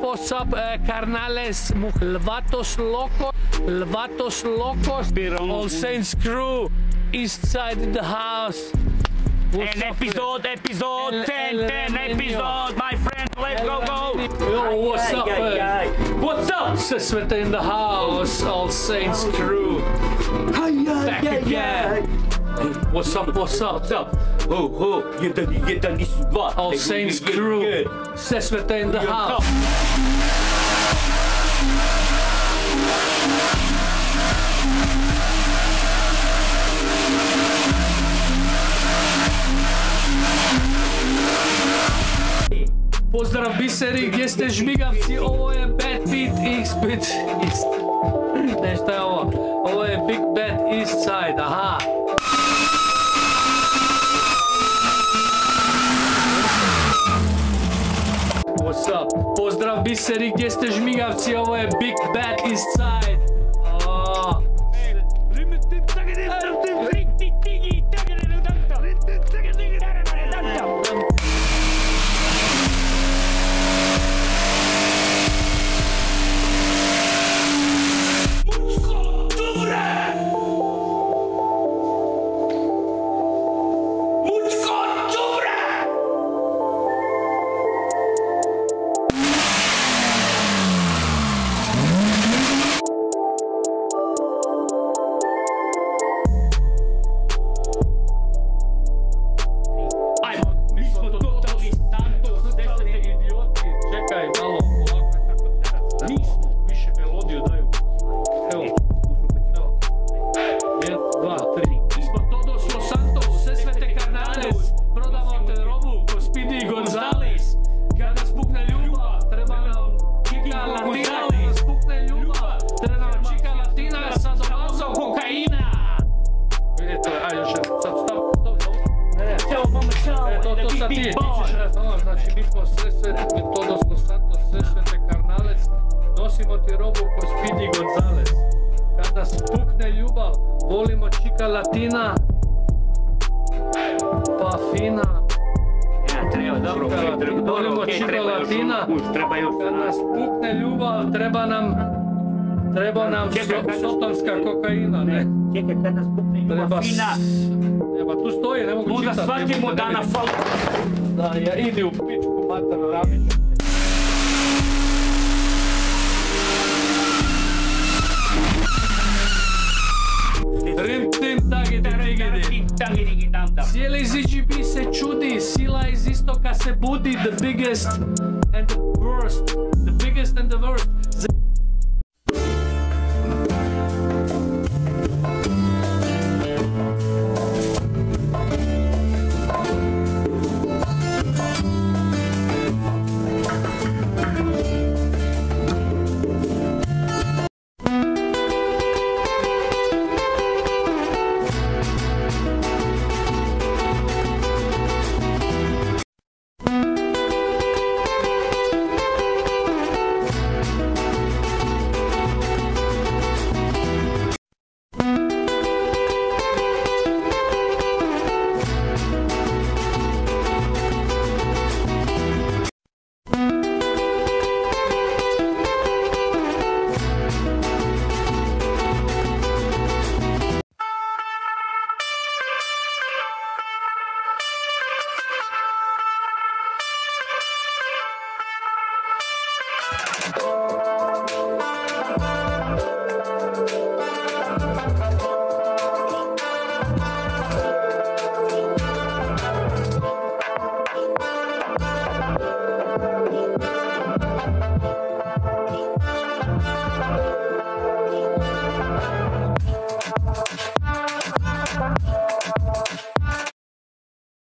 what's up, carnales, Lvatos Locos, All Saints Crew, East Side in the house. And episode 10, episode, my friend, let's go. Yo, what's up, What's up? SESVETE in the house, All Saints Crew. Back again. What's up? All Saints Crew, SESVETE in the house. Pozdrav biseri, gdje ste žmigavci, ovo je Bad Beat East. Ne, šta je ovo? Ovo je Big Bad East Side, aha. What's up? Pozdrav biseri, gdje ste žmigavci, ovo je Big Bad East Side. Znači mi smo SESVETE, Todos smo Santos, SESVETE Carnales, nosimo ti robu ko Speedy Gonzales. Kad nas pukne ljubav, volimo čika latina, pa fina. Volimo čika latina, kad nas pukne ljubav, treba nam sotonska kokaina, ne? Čekaj, kad nas pukne ljubav fina. Evo, tu stoji, ne mogu čitati. Onda shvatimo da na falu. Da, ja idi u pičku mater Ramića. Rim tim tagidi. Cijeli ZGB se čudi, sila iz istoka se budi. The biggest and the worst. The biggest and the worst.